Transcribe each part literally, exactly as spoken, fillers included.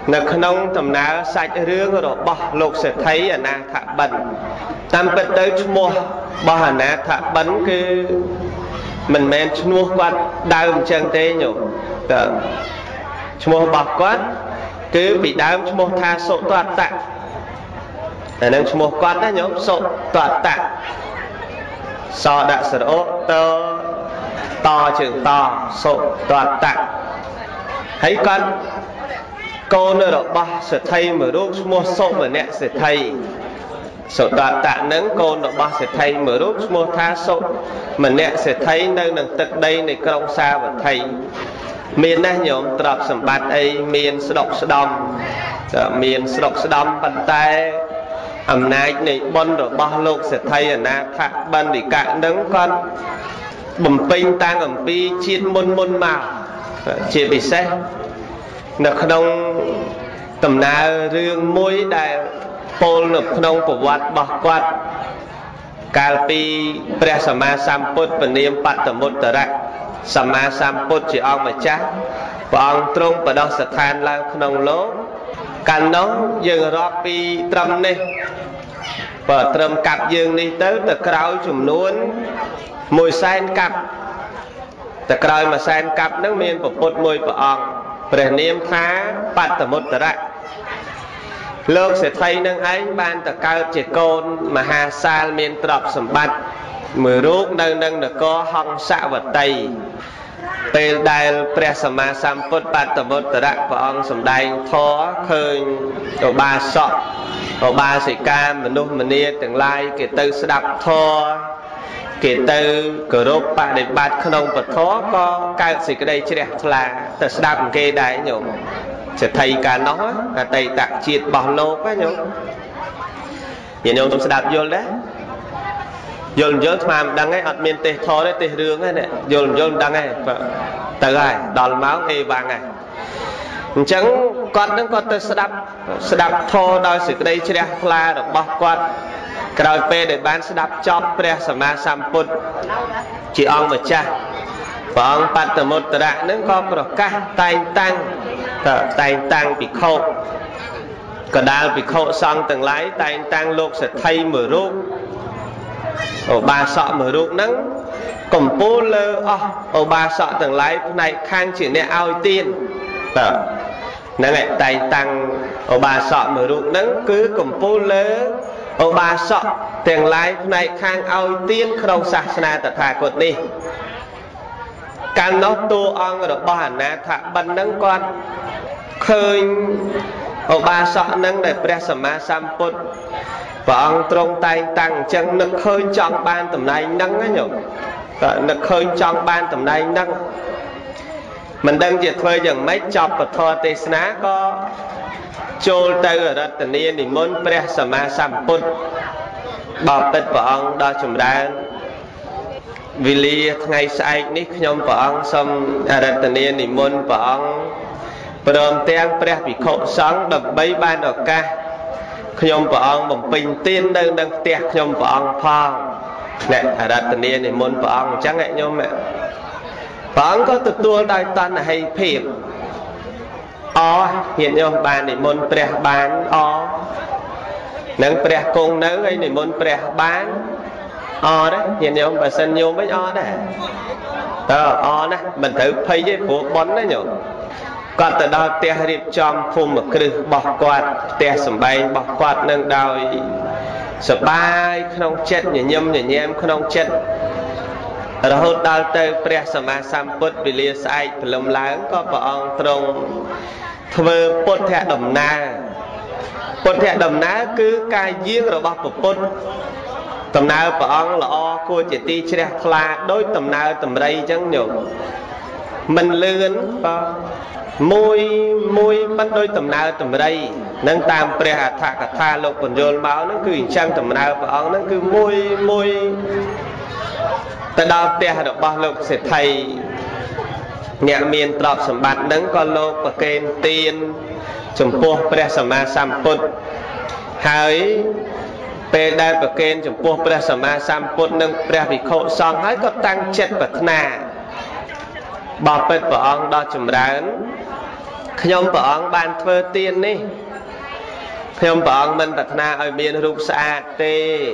នៅក្នុងដំណើរសាច់រឿងរបស់លោកសេដ្ឋីអនាថបិណ្ឌតាមពិតទៅឈ្មោះរបស់អនាថបិណ្ឌគឺមិនមែនឈ្មោះគាត់ដើមអញ្ចឹងទេញោមតើឈ្មោះរបស់គាត់គឺពីដើមឈ្មោះថាសុតតៈអានឹងឈ្មោះគាត់ណាញោមសុតតៈសដាក់ស្រអតតជើងតសុតតៈហើយគាត់កូនរបស់សេដ្ឋីមួយរូបឈ្មោះសុមនៈសេដ្ឋីសុតតៈនឹងកូនរបស់សេដ្ឋីមួយរូបឈ្មោះថាសុមនៈសេដ្ឋីនៅនឹងទឹកដីនៃក្រុងសាវត្ថីមានណាស់ញោមទ្រព្យសម្បត្តិអីមានស្ដុកស្ដំមានស្ដុកស្ដំប៉ុន្តែអំណាចនៃបុណ្យរបស់លោកសេដ្ឋីអនាថបណ្ឌិកៈនឹងគាត់បំពេញតាំងអំពីជាតិមុនមុនមកជាពិសេសនៅក្នុងដំណើររឿងមួយដែលពោលនៅក្នុងប្រវត្តិរបស់គាត់កាលពីព្រះសម្មាសម្ពុទ្ធពនាមបត្តមុត្តរៈសម្មាសម្ពុទ្ធជាអង្គម្ចាស់ព្រះអង្គទ្រង់បដិស្ថានឡើងក្នុងលោកកាលនោះយើងរាប់ពីត្រឹមនេះបើត្រឹមកាប់យើងនេះទៅទៅក្រោយចំនួនមួយសែនកាប់ទៅក្រោយមួយសែនកាប់នឹងមានព្រះពុទ្ធមួយព្រះអង្គព្រះនាមថាបត្តមុត្តរៈលោកសេដ្ឋីនឹងឯងបានទៅកើតជាកូនមហាសាលមានទ្រព្យសម្បត្តិមួយរូបនៅនឹងនគរហង្សវតីពេលដែលព្រះសម្មាសម្ពុទ្ធបត្តមុត្តរៈព្រះអង្គសម្ដែងធម៌ឃើញឧបាសកឧបាសិកាមនុស្សម្នាទាំងឡាយគេទៅស្ដាប់ធម៌គេទៅគោរពបដិបត្តិក្នុងពធក៏កើតសេចក្តីជ្រះថ្លាទៅស្ដាប់គេដែរញោមសេដ្ឋីកាលនោះអតីតជាតិរបស់លោកណាញោមញោមទៅស្ដាប់យល់ដែរយល់យល់ស្មានមិនដឹងទេអត់មានទេសធរទេទេសរឿងទេយល់យល់មិនដឹងទេទៅហើយដល់ម៉ោងអេវ៉ាំងហើយអញ្ចឹងគាត់នឹងគាត់ទៅស្ដាប់ស្ដាប់ធម៌ដោយសេចក្តីជ្រះថ្លារបស់គាត់ក្រោយពេលដែលបានស្ដាប់ចប់ព្រះសម្មាសម្ពុទ្ធជាអង្គម្ចាស់ព្រះអង្គបត្តមុត្តរៈនឹងក៏ប្រកាសតែងតាំងតែងតាំងភិក្ខុកដាលភិក្ខុសង្ឃទាំងឡាយតែងតាំងលោកសេដ្ឋីមួយរូបឧបាសកមួយរូបហ្នឹងកំពូលលើអស់ឧបាសកទាំងឡាយផ្នែកខាងជាអ្នកឲ្យទានតើហ្នឹងឯងតែងតាំងឧបាសកមួយរូបហ្នឹងគឺកំពូលលើឧបាសកទាំងឡាយផ្នែកខាងឲ្យទានក្នុងសាសនាតថាគតនេះកាលនោះតួអង្គរបស់អនាថបិណ្ឌហ្នឹងគាត់ឃើញឧបាសកហ្នឹងដែលព្រះសម្មាសម្ពុទ្ធព្រះអង្គទ្រង់តែងតាំងអញ្ចឹងនឹកឃើញចង់បានតំណែងហ្នឹងណាញោមតែនឹកឃើញចង់បានតំណែងហ្នឹងមិនដឹងជាធ្វើយ៉ាងម៉េចចប់ពធទេសនាក៏ចូលទៅរតនានិមន្តព្រះសម្មាសម្ពុទ្ធបបិទ្ធព្រះអង្គដ៏ចម្រើនវេលាថ្ងៃស្អែកនេះខ្ញុំព្រះអង្គសូមរតនានិមន្តព្រះអង្គព្រមទាំងព្រះភិក្ខុសង្ឃដើម្បីបានឱកាសខ្ញុំព្រះអង្គបំពេញទាននៅនឹងផ្ទះខ្ញុំព្រះអង្គផងអ្នករតនានិមន្តព្រះអង្គអញ្ចឹងខ្ញុំព្រះអង្គក៏ទទួលដោយតណ្ហិភាពអញាតិញោមបាននិមន្តព្រះបានអនឹងព្រះគង់នៅហើយនិមន្តព្រះបានអដែរញាតិញោមបើសិនញោមវិញអដែរតើអណាមិនត្រូវភ័យទេព្រោះប៉ុនណាញោមគាត់ទៅដល់ផ្ទះរៀបចំភូមិគ្រឹះរបស់គាត់ផ្ទះសម្បែងរបស់គាត់នឹងដោយសបាយក្នុងចិត្តញញឹមញញែមក្នុងចិត្តរហូតដល់ទៅព្រះសម្មាសម្ពុទ្ធវេលាស្អែកព្រលឹមឡើងក៏ព្រះអង្គទ្រង់ធ្វើពុទ្ធដំណើរពុទ្ធដំណើរគឺការយាងរបស់ព្រះពុទ្ធដំណើរព្រះអង្គល្អគួរជាទីជ្រះថ្លាដោយដំណើរតម្រៃអញ្ចឹងញោមមិនលឿនក៏មួយមួយមិនដោយដំណើរតម្រៃនឹងតាមព្រះអដ្ឋកថាលោកបញ្យល់មកហ្នឹងគឺអញ្ចឹងដំណើរព្រះអង្គហ្នឹងគឺមួយមួយទៅដល់ផ្ទះរបស់លោកសេដ្ឋីអ្នកមានទ្រព្យសម្បត្តិហ្នឹងក៏លោកប្រគេនទានចំពោះព្រះសម្មាសម្ពុទ្ធហើយពេលដែលប្រគេនចំពោះព្រះសម្មាសម្ពុទ្ធនិងព្រះភិក្ខុសង្ឃហើយក៏តាំងចិត្តប្រាថ្នាបបិទ្ធព្រះអង្គដ៏ចម្រើនខខ្ញុំព្រះអង្គបានធ្វើទាននេះខ្ញុំព្រះអង្គមិនប្រាថ្នាឲ្យមានរូបស្អាតទេ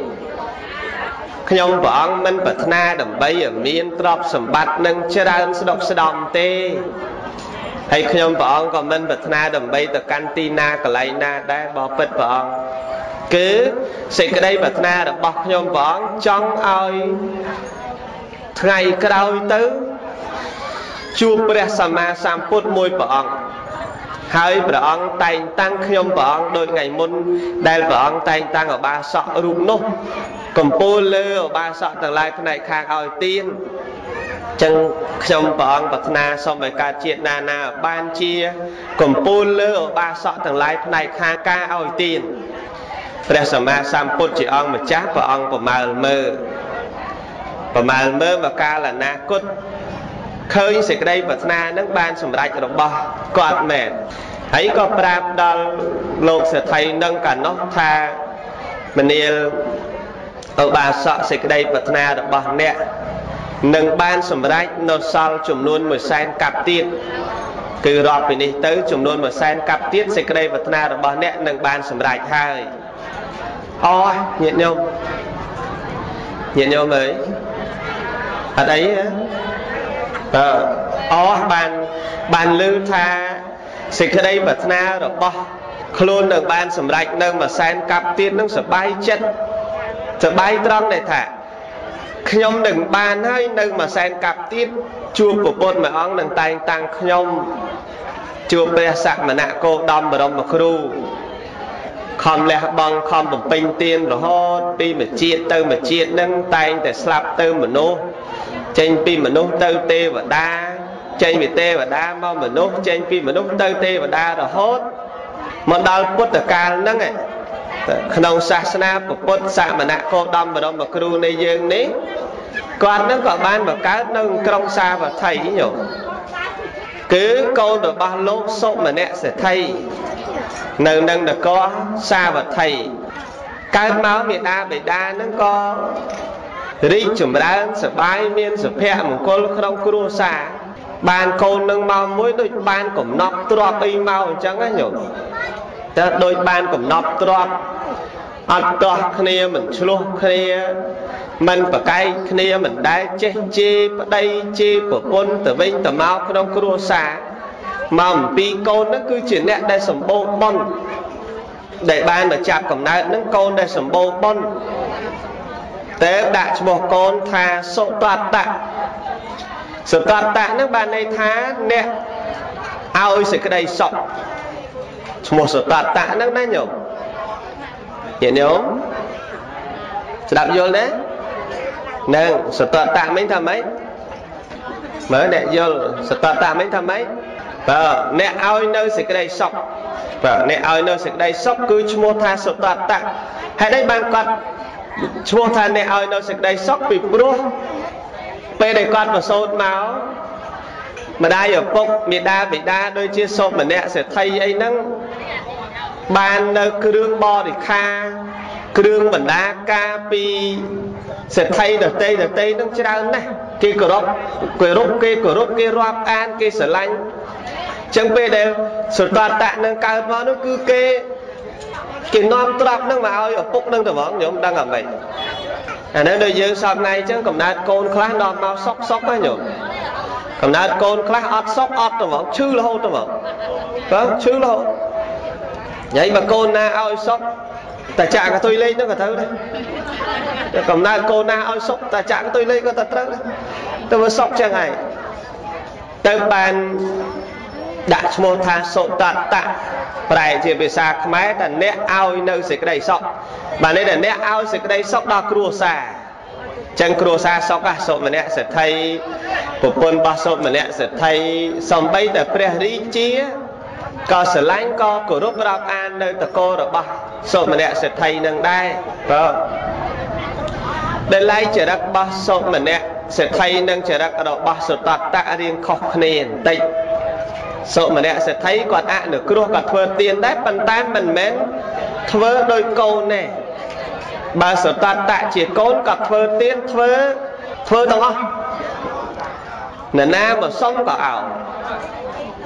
ខ្ញុំព្រះអង្គមិនប្រាថ្នាដើម្បីឲ្យមានទ្រព្យសម្បត្តិនឹងច្រើនស្ដុកស្ដំទេហើយខ្ញុំព្រះអង្គក៏មិនប្រាថ្នាដើម្បីទៅកាន់ទីណាកន្លែងណាដែរបបិទ្ធព្រះអង្គគឺសេចក្តីប្រាថ្នារបស់ខ្ញុំព្រះអង្គចង់ឲ្យថ្ងៃក្រោយទៅជួបព្រះសម្មាសម្ពុទ្ធមួយព្រះអង្គហើយព្រះអង្គតែងតាំងខ្ញុំព្រះអង្គដោយថ្ងៃមុនដែលព្រះអង្គតែងតាំងឧបាសករូបនោះកំពូលលើឧបាសកទាំងឡាយផ្នែកខាងឲ្យទានចឹងខ្ញុំព្រះអង្គប្រាថ្នាសូមឲ្យកើតជាតិណាណាបានជាកំពូលលើឧបាសកទាំងឡាយផ្នែកខាងការឲ្យទានព្រះសម្មាសម្ពុទ្ធជាអង្គម្ចាស់ព្រះអង្គប្រមាលមើលប្រមាលមើលមកកាលអនាគតឃើញសេចក្តីប្រាថ្នានឹងបានសម្រេចរបស់គាត់មែនហើយក៏ប្រាប់ដល់លោកសេដ្ឋីនឹងកាលនោះថាមនាលឧបាសកសេចក្តីប្រាថ្នារបស់អ្នកនឹងបានសម្រេចនៅសល់ចំនួនមួយសែនកាប់ទៀតគឺរាប់ពីនេះទៅចំនួនមួយសែនកាប់ទៀតសេចក្តីប្រាថ្នារបស់អ្នកនឹងបានសម្រេចហើយអរញាតិញោមញាតិញោមអើយអត់អីអឺអរបានបានលើថាសេចក្តីប្រាថ្នារបស់ខ្លួននឹងបានសម្រេចនៅមួយសែនកាប់ទៀតនឹងសប្បាយចិត្តសប្បាយត្រង់ដែលថាខ្ញុំនឹងបានហើយនៅមួយសែនកាប់ទៀតជួបព្រះពុទ្ធមួយអង្គនឹងតែងតាំងខ្ញុំជួបព្រះសមណគោតមបរមគ្រូខំលះបង់ខំបំពេញទានរហូតពីមួយជាតិទៅមួយជាតិនឹងតែងតែស្លាប់ទៅមនុស្សចេញពីមនុស្សទៅទេវតាចេញពីទេវតាមកមនុស្សចេញពីមនុស្សទៅទេវតារហូតមកដល់ពុទ្ធកាលហ្នឹងក្នុងសាសនាពុទ្ធសមណគោតមបរមគ្រូនៃយើងនេះគាត់នឹងក៏បានបង្កើតនៅក្រុងសាវត្ថីញោមគឺកូនរបស់លោកសុមនៈសេដ្ឋីនៅនឹងនគរសាវត្ថីកើតមកមេដាបេដានឹងក៏រីកចម្រើនសប្បាយមានសុភមង្គលក្នុងគ្រួសារបានកូននឹងមកមួយដូចបានកំណប់ទ្រព្យអីមកអញ្ចឹងណាញោមតែដូចបានកំណប់ទ្រព្យអត់ទាស់គ្នាមិនឆ្លោះគ្នាមិនប្រកែកគ្នាមិនដែលចេះជេរប្តីជេរប្រពន្ធទៅវិញទៅមកក្នុងគ្រួសារមកអំពីកូនហ្នឹងគឺជាអ្នកដែលសម្បូរបុណ្យដែលបានមកចាប់កំណើតហ្នឹងកូនដែលសម្បូរបុណ្យតែដាក់ឈ្មោះកូនថាសុតតៈសុតតៈហ្នឹងបានន័យថាអ្នកឲ្យសេចក្តីសុខឈ្មោះសុតតៈហ្នឹងណាញោមញាតិញោមស្ដាប់យល់ទេនឹងសុតតៈមិញថាម៉េចមើលអ្នកយល់សុតតៈមិញថាម៉េចបើអ្នកឲ្យនៅសេចក្តីសុខបើអ្នកឲ្យនៅសេចក្តីសុខគឺឈ្មោះថាសុតតៈហេតុអីបានគាត់ឈ្មោះថាអ្នកឲ្យនៅសេចក្តីសុខពីព្រោះពេលដែលគាត់ប្រសូតមកម្ដាយឪពុកមេដាបិតាដូចជាសុមនៈសេដ្ឋីអីហ្នឹងបាននៅគ្រឿងបរិក្ខារគ្រឿងបណ្ដាការពីសេដ្ឋីដតីដតីនឹងច្រើនណាស់គេគោរពគេរົບគេគោរពគេរាប់អានគេស្រឡាញ់ចឹងពេលដែលសុតតៈនឹងកើតមកនោះគឺគេគេនាំទ្រព្យនឹងមកឲ្យឪពុកនឹងទៅហ្មងញោមដឹងអត់ម៉េចអានេះដូចយើងសពថ្ងៃចឹងកំណើតកូនខ្លះនាំមកសុកសុកណាញោមកំណើតកូនខ្លះអត់សុកអត់ទៅហ្មងឈឺរហូតទៅហ្មងបើឈឺរហូតញ៉ៃមកកូនណាឲ្យសុកតាចាក់កតុយលេងហ្នឹងក៏ត្រូវដែរកំណើតកូនណាឲ្យសុកតាចាក់កតុយលេងក៏ត្រូវដែរទៅវាសុកចឹងហើយទៅបានដាក់ឈ្មោះថាសុតតៈប្រែជាភាសាខ្មែរថាអ្នកឲ្យនៅសេចក្តីសុខបានន័យថាអ្នកឲ្យសេចក្តីសុខដល់គ្រួសារចឹងគ្រួសារសុខណាសុមនៈសេដ្ឋីប្រពន្ធរបស់សុមនៈសេដ្ឋីសំបីតែព្រះរាជាក៏ស្រឡាញ់ក៏គោរពរាប់អាននៅតកោរបស់សុមនៈសេដ្ឋីនឹងដែរបើដែលឡៃចរិតរបស់សុមនៈសេដ្ឋីនិងចរិតរបស់សុតតៈរៀងខុសគ្នាបន្តិចសុមនៈសេដ្ឋីគាត់អនុគ្រោះគាត់ធ្វើទានដែរប៉ុន្តែមិនមែនធ្វើដោយកូនទេបើសុតតៈជាកូនគាត់ធ្វើទានធ្វើធ្វើទាំងអស់នរណាមកសុំក៏ឲ្យ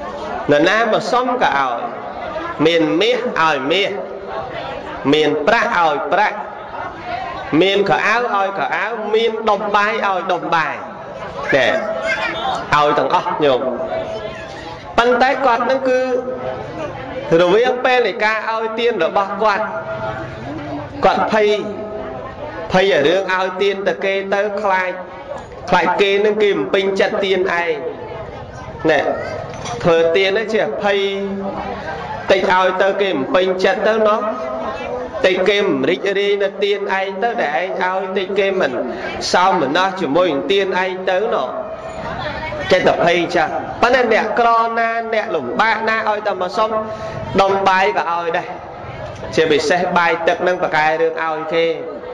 nè na mà xong cả ỏi miền mía ỏi mía miền pra ỏi pra miền khở áo ỏi khở áo miền đồng bài ỏi đồng bài nè ỏi thằng óc nhung bàn tay quạt nó cứ rồi với ông pe này ca ỏi tiên rồi bác quạt quạt phay phay ở đường ỏi tiên từ kê tới khai khai kê nó kìm pin chặt tiên ai nè thừa tiền nó chỉ phay tịch ỏi tới kìm pin chặt tới nó tịch kìm rít đi là tiền ai tới để anh ỏi tịch kìm mình sao mình nó chỉ môi tiền ai tới nó cái tập hay chả bắt nên nè corona nè lủng ba na oi tầm mà xong đồng bài cả oi đây chỉ bị xe bài tập nâng và cài đường oi kia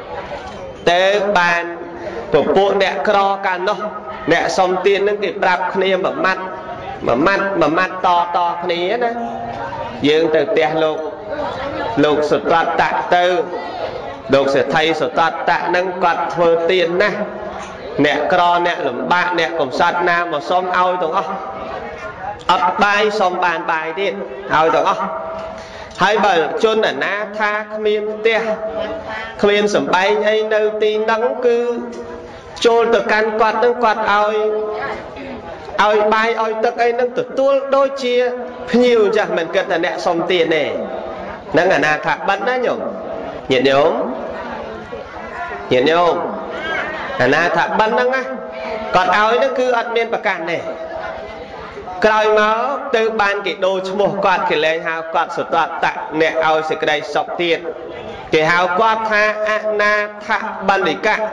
tới bàn của bộ nè cro can nó nè xong tiền nâng kịp đạp kia mà mặt mà mặt mà mặt to to kia đó dương từ tiền lục lục sụt toát tạ tư lục sẽ thay sụt toát tạ nâng quạt thừa tiền nè nè cro nè lùm ba nè cùng sát nam mà xong ao tụi ốc ấp bài xong bàn bài đi ao tụi ốc hai bà chôn ở na tha khmiên tia khmiên sầm bay ấy đâu tin đắng cứ chôn từ can quạt nâng quạt ao ao bài ao tức ấy nâng từ tua đôi chia nhiều chẳng mình cần là nè xong tiền nè nâng ở na thạc bắn đó nhung nhiệt nhôm nhiệt nhôm à na thà bắn năng á còn áo nó cứ ăn miên bạc cạn này cày máu từ ban cái đồ mua quạt cái lên hào quạt sụt toát tạ nè áo sẽ cái đây sọc tiền cái hào quạt tha na thà bắn đi cả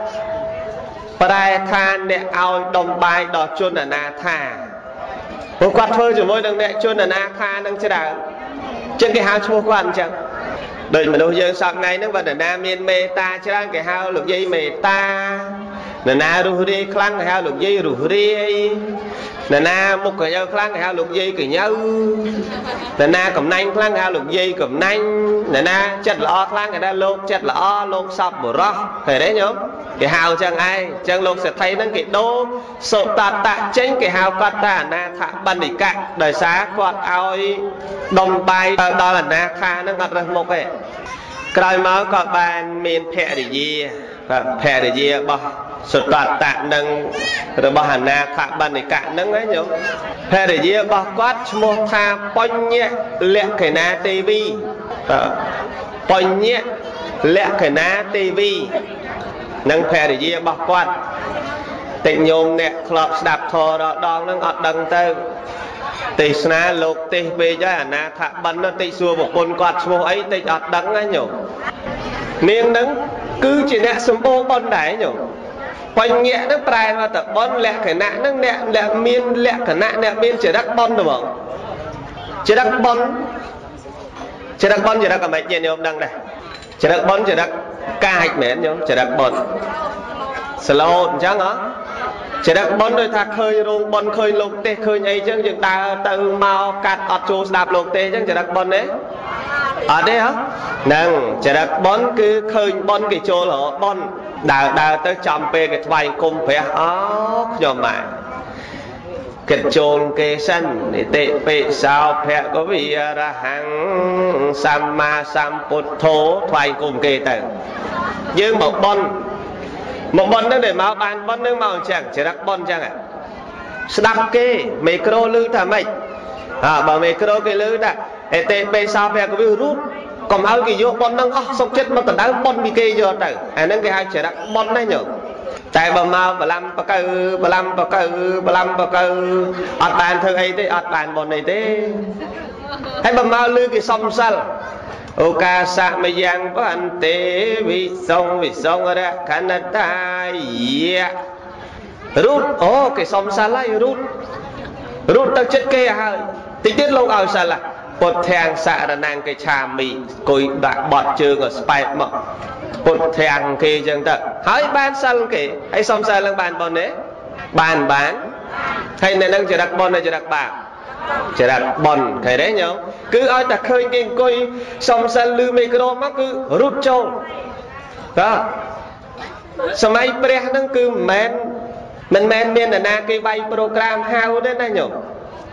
bài tha nè áo đồng bài đỏ chôn là na thà một quạt thôi chỉ mỗi đằng nè chôn là na thà đang chơi đào trên cái hào mua quạt chẳng đời mà đâu giờ sọc này nó vẫn là na miên mê ta chứ đang cái hào lục dây mê ta nè na ru ri khlang cái hào lục dây ru ri nè na một cái nhau khlang cái hào lục dây cái nhau nè na cầm nanh khlang cái hào lục dây cầm nanh nè na chặt lọ khlang cái đó lột chặt lọ lột sập bổ rót phải đấy nhóm cái hào chẳng ai chẳng lột sẽ thấy nó cái đô sổ tạt tạ tránh cái hào quạt ta na thả bắn đi cạn đời xá quạt ao đồng bài đó là na tha nó ngặt ra một cái cày máu có bàn miền phe để gì phe để gì bỏ sụt toát tạ nâng rồi bỏ hẳn na thả bắn đi cạn nâng ấy nhở phe để gì bỏ quát một tha pon nhẹ lẹ cái na tivi pon nhẹ lẹ cái na tivi nâng phe để gì bỏ quát tình nhôm nè lọt đạp thò đó đòn nâng ọt đằng tơ tì sna lục tì bê cho hả na thả bắn nó tì xua một con quạt xua ấy tì ọt đằng ấy nhổ niên nâng cứ chỉ nè xung bố bón đáy nhổ hoành nhẹ nó prai mà tập bón lẹ cái nạ nâng lẹ lẹ miên lẹ cái nạ lẹ miên chỉ đắc bón được không chỉ đắc bón chỉ đắc bón chỉ đắc cả mấy chuyện nhôm đằng này chỉ đắc bón chỉ đắc ca hạch mến nhôm chỉ đắc bón slow chẳng hả chỉ đắc bón đôi thạc khơi rung bón khơi lục tê khơi ấy chứ dựng ta từ mau cắt ọt chú đạp lục tê chứ chỉ đắc bón đấy ở đây hả nâng chỉ đắc bón cứ khơi bón cái chỗ là bón đào đào tới chăm pe cái vài cung phải áo nhom mà cái chôn cái sân để tệ pe sao phải có vì ra hàng sam ma sam put thố vài cung kê tử nhưng một bón một bón nó để máu bàn bón nước màu chẳng chỉ đắc bón chẳng ạ đập kê micro lư thà mày à bảo micro cái lư đã để tệ pe sao phải có vì rút còn áo cái vô bón nâng sốc chết mà tận đá bón bị kê vô tử à nâng cái hai chỉ đắc bón đấy nhở tại bà mau bà lâm bà cư bà lâm bà cư bà lâm bà cư ọt bàn thơ ấy thế ọt bàn bón này thế hay bà mau lư cái sông sal ô ca sa mê giang có anh tế vì sông vì sông ra Canada yeah rút ô cái sông sal lại rút rút tao chết kê hơi tí tiết lâu ao sal là bột thang xạ là nàng cái trà mì cùi bạc bọt trường ở spike mà bột thang kia chẳng thật hỏi ban sal kì hay xong sal là bàn bón đấy bàn bán hay này nâng chỉ đặt bón này chỉ đặt bạc chỉ đặt bón thầy đấy nhớ cứ ai ta khơi kinh coi xong sal lư micro mắc cứ rút trâu đó sao mấy pre nâng cứ men mình men miền là na cái bay program hao đấy này nhở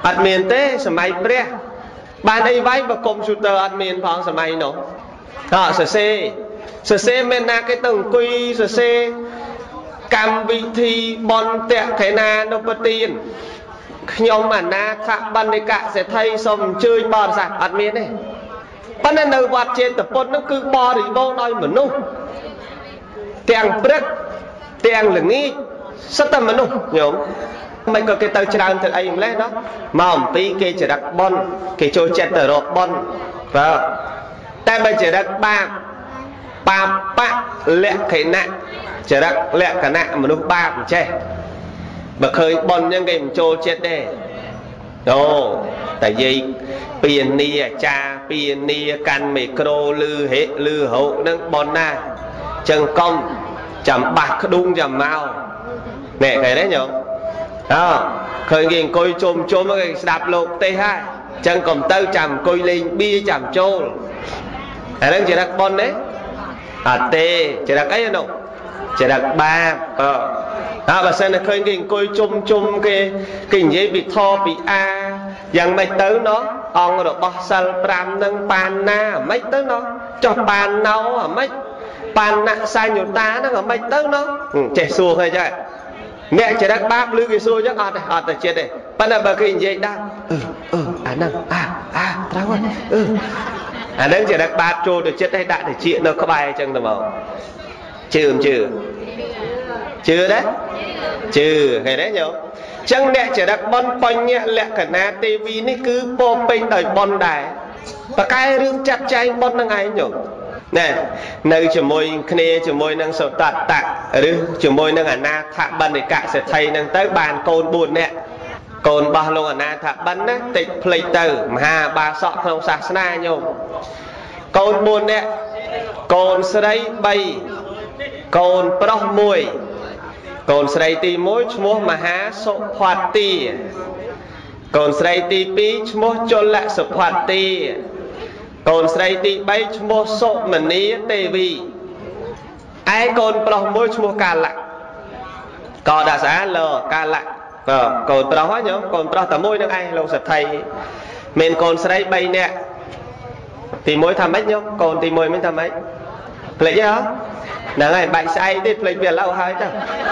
អត់មានទេសម័យព្រះបានអីវាយបើកុំព្យូទ័រអត់មានផងសម័យនោះអត់សរសេរសរសេរមានណាគេទៅអង្គុយសរសេរកម្មវិធីបន់តេខេណានុបទានខ្ញុំអាណាថបណ្ឌិកសេដ្ឋីសូមអញ្ជើញបរិស័ទអត់មានទេប៉ុន្តែនៅវត្តចេតពុទ្ធនោះគឺបរិបូរណ៍ដោយមនុស្សទាំងព្រឹកទាំងល្ងាចសិតតែមនុស្សញោមមិនក៏គេទៅច្រើនទៅអីម្លេះណោះមកអំពីគេចរិតបន់គេចូលចិត្តទៅរកបន់បើតែបើចរិតបាបបាបបៈលក្ខណៈចរិតលក្ខណៈមនុស្សបាបអញ្ចេះបើឃើញបន់អញ្ចឹងគេមិនចូលចិត្តទេអូតែយាយពីនីអាចារ្យពីនីកាន់មីក្រូលឺហេលឺហោនឹងបន់ណាចឹងកុំចាំបាស់ក្ដុងចាំមកណែឃើញទេញោមអើឃើញគេអង្គុយជុំជុំគេស្ដាប់លោកទេហើយចឹងកុំទៅចាំអង្គុយលេងបៀចាំចូលអាហ្នឹងចរិតបន់ទេអត់ទេចរិតអីនោះចរិតបាបអើហើយបើសិនតែឃើញគេអង្គុយជុំជុំគេគេនិយាយពីធម៌ពីអាយ៉ាងម៉េចទៅណោះអង្គរបស់សិលប្រាំនឹងបានណាម៉េចទៅណោះចុះបានណោអាម៉េចបានណសញ្ញុតាហ្នឹងអាម៉េចទៅណោះចេះសួរឃើញចាអ្នកចរិតបាបឬគេសួរចឹងអត់ទេអត់តែចិត្តទេប៉ុន្តែបើគេនិយាយដាក់អឺអឺអាហ្នឹងអាអាត្រូវហើយអឺអាហ្នឹងចរិតបាបចូលទៅចិត្តទេដាក់តិចនៅក្បែរចឹងទៅមកជឿមិនជឿជឿទេជឿឃើញទេញោមចឹងអ្នកចរិតបន់បញ្ញលក្ខណៈទេវីនេះគឺពោពេញដោយបន់ដែរបកែរឿងចាត់ចែងបន់ហ្នឹងឯងញោមណែនៅជាមួយគ្នាជាមួយនឹងសតតៈឬជាមួយនឹងអនាថបណ្ឌិកសេដ្ឋីនឹងទៅបានកូនបួននាក់កូនរបស់លោកអនាថបណ្ឌណាតិចភ្លេចទៅមហាបាសកក្នុងសាសនាញោមកូនបួននាក់កូនស្រីបីកូនប្រុសមួយកូនស្រីទីមួយឈ្មោះមហាសុផាទី កូនស្រីទីពីរឈ្មោះជលសុផាទីកូនស្រីទីបីឈ្មោះសុមនីទេវីឯកូនប្រុសមួយឈ្មោះកាលៈកោដាក់ស្អាតលកាលៈកូនប្រុសហ្នឹងញោមកូនប្រុសតែមួយនឹងឯងលោកសេដ្ឋីមានកូនស្រីបីនាក់ទីមួយថាម៉េចញោមកូនទីមួយមិនថាម៉េចភ្លេចហ៎ហ្នឹងហើយបាច់ស្អែកទេភ្លេចវាឥឡូវហើយទៅ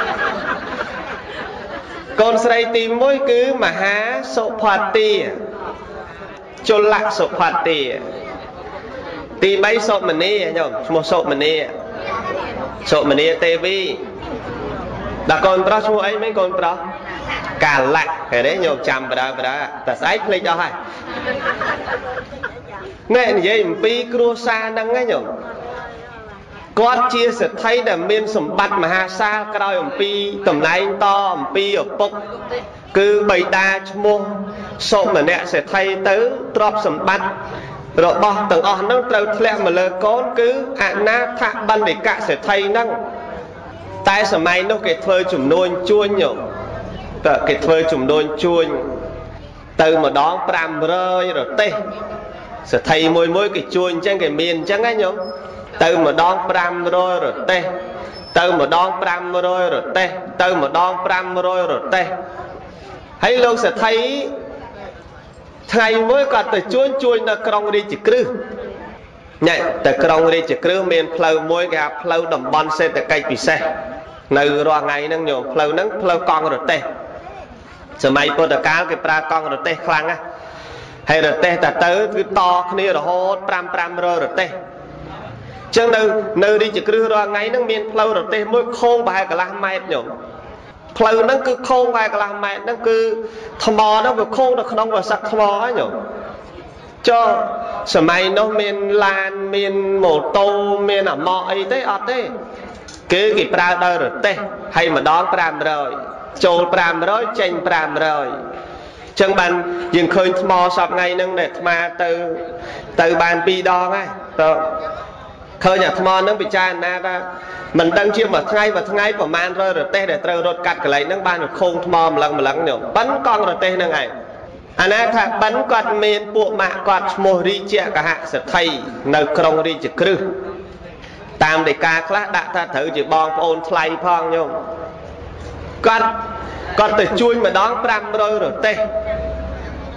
កូនស្រីទីមួយគឺមហាសុផាទីជលសុផាទីទីបីសុមនីញោមឈ្មោះសុមនីសុមនីទេវីដល់កូនប្រុសឈ្មោះអីមិញកូនប្រុសកាលៈឃើញទេញោមចាំបដើបដើតែស្អែកភ្លេចអស់ហើយណែនិយាយអំពីគ្រួសារហ្នឹងឯងញោមគាត់ជាសេដ្ឋីដែលមានសម្បត្តិមហាសាលក្រោយអំពីតំណែងតអំពីឪពុកគឺបិតាឈ្មោះសុមនៈសេដ្ឋីទៅទ្រព្យសម្បត្តិរបស់ទាំងអស់ហ្នឹងត្រូវធ្លាក់មកលើកូនគឺអនាថបណ្ឌិកសេដ្ឋីហ្នឹងតែសម័យនោះគេធ្វើចំនួនជួញញោមតើគេធ្វើចំនួនជួញទៅម្ដងប្រាំរយរទេសសេដ្ឋីមួយមួយគេជួញអញ្ចឹងគេមានអញ្ចឹងណាញោមទៅម្ដងប្រាំរយរទេសទៅម្ដងប្រាំរយរទេសទៅម្ដងប្រាំរយរទេសហើយលោកសេដ្ឋីថ្ងៃមួយគាត់ទៅជួញជួញនៅក្រុងរាជក្រឹសណែតែក្រុងរាជក្រឹសមានផ្លូវមួយគេហៅផ្លូវតំបន់សេដ្ឋកិច្ចពិសេសនៅរាល់ថ្ងៃហ្នឹងញោមផ្លូវហ្នឹងផ្លូវកង់រទេសសម័យពុទ្ធកាលគេប្រើកង់រទេសខ្លាំងណាស់ហើយរទេសតែទៅគឺតគ្នារហូតប្រាំប្រាំរយរទេសចឹងនៅនៅរាជក្រឹសរាល់ថ្ងៃហ្នឹងមានផ្លូវរទេសមួយខោងប្រហែលកន្លះម៉ែត្រញោមផ្លូវហ្នឹងគឺខោងប្រហែលកន្លះម៉ែត្រហ្នឹងគឺថ្មហ្នឹងវាខោងនៅក្នុងវស័កថ្មហ្នឹងញោមចុះសម័យនោះមានឡានមានម៉ូតូមានអាម៉ោអីទេអត់ទេគឺគេប្រើដោយរទេសហើយម្ដងប្រាំរយចូលប្រាំរយចេញប្រាំរយចឹងបានយើងឃើញថ្មសពថ្ងៃហ្នឹងដែលអាត្មាទៅទៅបានពីរដងហើយទៅឃើញអាថ្មហ្នឹងពិចារណាថាមិនដឹងជាមួយថ្ងៃមួយថ្ងៃប្រហែលរយរទេសដែលត្រូវរត់កាត់កន្លែងហ្នឹងបានខូងថ្មម្លឹងម្លឹងនេះប៉ិនកង់រទេសហ្នឹងឯងអាណាថាប៉ិនគាត់មានពួកម៉ាក់គាត់ឈ្មោះរាជកហសេដ្ឋីនៅក្រុងរាជក្រឹសតាមដីកាខ្លះដាក់ថាត្រូវជាបងប្អូនថ្លៃផងញោមគាត់គាត់ទៅជួញម្ដងប្រាំរយរទេស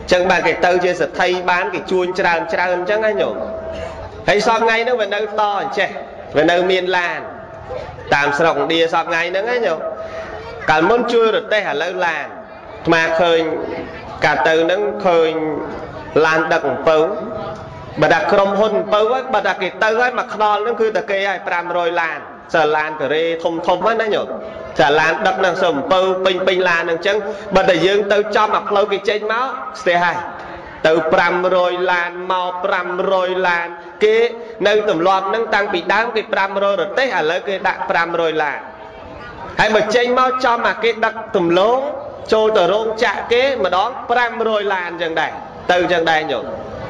chẳng bạn cái tàu chia sẻ thay bán cái chuôn tràn tràn chẳng ai nhổ hay sao ngay nó vẫn đâu to chè vẫn đâu miền làn tạm sòng đi sao ngay nó ấy nhổ cả môn chui rồi tê hả lâu làn mà khơi cả từ nó khơi làn đặc bấu bà đặt krom hôn bấu ấy bà đặt cái tàu ấy mà non nó cứ đặt cây ai pram rồi làn sợ làn cái rê thông thông á nó nhổ sợ làn đặc năng sầm bấu pin pin làn năng chân bà để dương tàu cho mặc lâu cái trên máu xe hai từ pram rồi làn màu pram rồi làn cái nâng tầm loạt nâng tăng bị đám cái pram rồi rồi tết à lấy cái đặt pram rồi làn hay mà trên máu cho mà cái đặc tầm lố trôi tờ rôn chạ kế mà đón pram rồi làn chẳng đây từ chẳng đây nhổ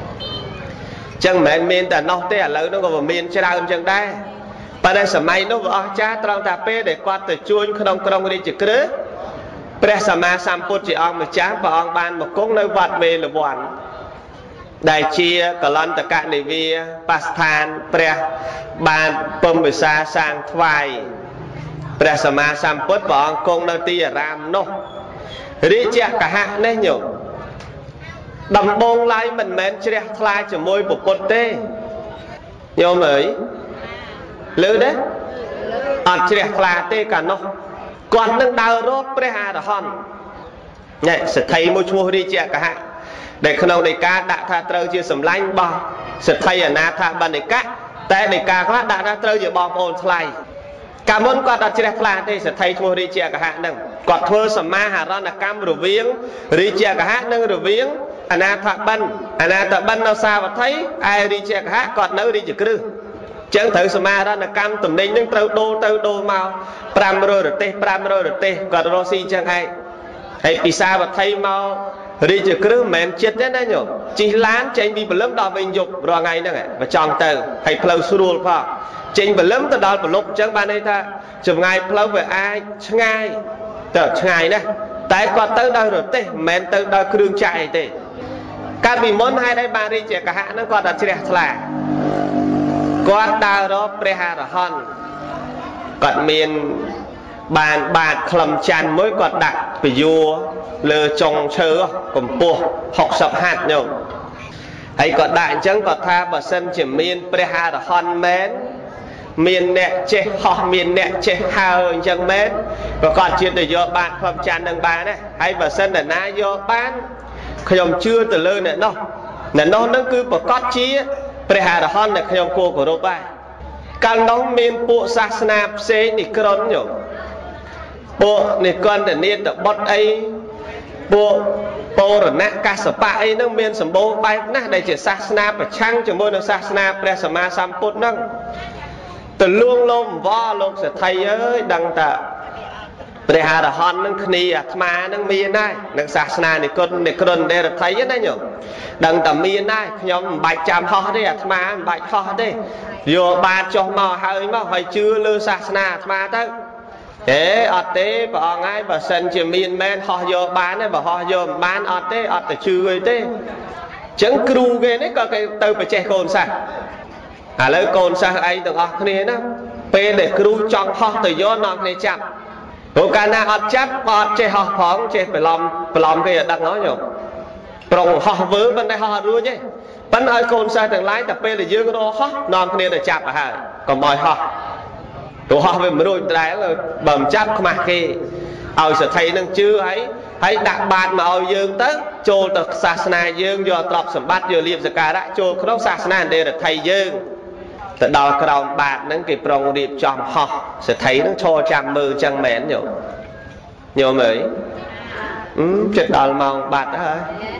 chẳng mẹn miền ta nó tết à lấy nó còn miền chơi đau chẳng đây bà đây sớm mai nó vừa cha trong ta pe để qua từ chuối không không đi chực rứaព្រះសម្មាសម្ពុទ្ធជាអង្គម្ចាស់ព្រះអង្គបានមកគង់នៅវត្តវេលវ័នដែលជាកលន្តកនិវាបស្ថានព្រះបានពំវិសាសាងថ្វាយព្រះសម្មាសម្ពុទ្ធព្រះអង្គគង់នៅទីអារាមនោះរាជកហៈនេះញោមដំបងឡើយមិនមែនជ្រះថ្លាជាមួយពុទ្ធទេញោមអើយលឺទេអត់ជ្រះថ្លាទេកាលនោះគាត់នឹងដើររកព្រះអរហន្តណែសទ្ធិមួយឈ្មោះរាជកហៈដែលក្នុងនៃការដាក់ថាត្រូវជាសម្លាញ់របស់សទ្ធិអនាថាបណ្ឌិកៈតែនៃការខ្លះដាក់ថាត្រូវជាបងប្អូនថ្លៃកាលមុនគាត់អត់ជ្រះថ្លាទេសទ្ធិឈ្មោះរាជកហៈហ្នឹងគាត់ធ្វើសមាហរណកម្មរវាងរាជកហៈនិងរវាងអនាថាបណ្ឌអនាថាបណ្ឌនៅសាវត្ថីឯរាជកហៈគាត់នៅរាជក្រឹសចឹងត្រូវសមារណកម្មតំណែងនឹងត្រូវដូរទៅដូរមកប្រាំរយរទេសប្រាំរយរទេសគាត់រស់ស៊ីចឹងឯងហើយពីសាវត្ថីមករាជក្រឹសមិនមែនចិត្តទេណាញោមជិះឡានចេញពីព្រលឹមដល់វិញយប់រាល់ថ្ងៃហ្នឹងបើចង់ទៅហើយផ្លូវស្រួលផងចេញព្រលឹមទៅដល់ព្រលប់ចឹងបានន័យថាចម្ងាយផ្លូវវាអាចឆ្ងាយទៅឆ្ងាយណាស់តែគាត់ទៅដោយរទេសមិនមែនទៅដោយគ្រឿងចាក់អីទេកាលពីមុនហេតុអីបានរាជកហៈហ្នឹងគាត់តែជ្រះថ្លាគាត់ដើររកព្រះអរហន្តគាត់មានបានបាតក្លឹមច័ន្ទមួយគាត់ដាក់ពយោលើចុងឈើកម្ពស់ហុកសិបហាត់ញោមហើយគាត់ដាក់អញ្ចឹងគាត់ថាបើសិនជាមានព្រះអរហន្តមែនមានអ្នកចេះហោះមានអ្នកចេះហើរអញ្ចឹងមែនក៏គាត់ជឿទៅយកបាតក្លឹមច័ន្ទនឹងបានដែរហើយបើសិនតែណាយកបានខ្ញុំជឿទៅលើអ្នកនោះអ្នកនោះនឹងគឺប្រកាសជាព្រះអរហន្តដែលខ្ញុំគួរគោរពដែរកាលនោះមានពួកសាសនាផ្សេងនេះក្រុនញោមពួកនេះកន្តនីតបុត្រអីពួកបូរណៈកសបៈអីហ្នឹងមានសម្បូរបែបណាស់ដែលជាសាសនាប្រឆាំងជាមួយនឹងសាសនាព្រះសម្មាសម្ពុទ្ធហ្នឹងទៅលួងលោមវល់លោកសទ្ធិអើយដឹងតាព្រះអរហន្តនឹងគ្នាអាត្មានឹងមានដែរនឹងសាសនានិគុណនិក្រនដែលរដ្ឋីណាញោមដឹងតែមានដែរខ្ញុំមិនបាច់ចាំហោះទេអាត្មាមិនបាច់ហោះទេយកបាតចុះមកហើយមកហើយជឿលើសាសនាអាត្មាទៅហេអត់ទេព្រះអង្គហើយបើសិនជាមានមែនហោះយកបានទេបើហោះយកមិនបានអត់ទេអត់ទៅជឿអីទេអញ្ចឹងគ្រូគេនេះក៏គេទៅបច្ចេះកូនសាសឥឡូវកូនសាសអីទាំងអស់គ្នាណាពេលដែលគ្រូចង់ហោះទៅយកនាំគ្នាចាប់ព្រោះកាលណាអត់ចាប់អត់ចេះហោះផងចេះប្រឡំប្រឡំគេឲ្យដឹងហ៎ញោមប្រុងហោះវើមិនได้ហោះអត់រួចទេប៉ិនឲ្យកូនសិស្សទាំងឡាយតែពេលដែលយើងរកហោះនាំគ្នាទៅចាប់ទៅហើយកុំឲ្យហោះព្រោះហោះវាមិនរួចដែរបើមិនចាប់ខ្មាស់គេឲ្យសទ្ធិនឹងជឿហើយហើយដាក់បាតមកឲ្យយើងទៅចូលទៅសាសនាយើងយកទ្រព្យសម្បត្តិយកលៀបសក្ការៈចូលក្នុងសាសនាអន្តរថៃយើងទៅដល់ក្រោមបាតហ្នឹងគេប្រុងរៀបចំហោះសទ្ធិហ្នឹងឈរចាំមើលចឹងមែនញោមញោមអើយអឺចិត្តដល់ម៉ោងបាត់ហើយ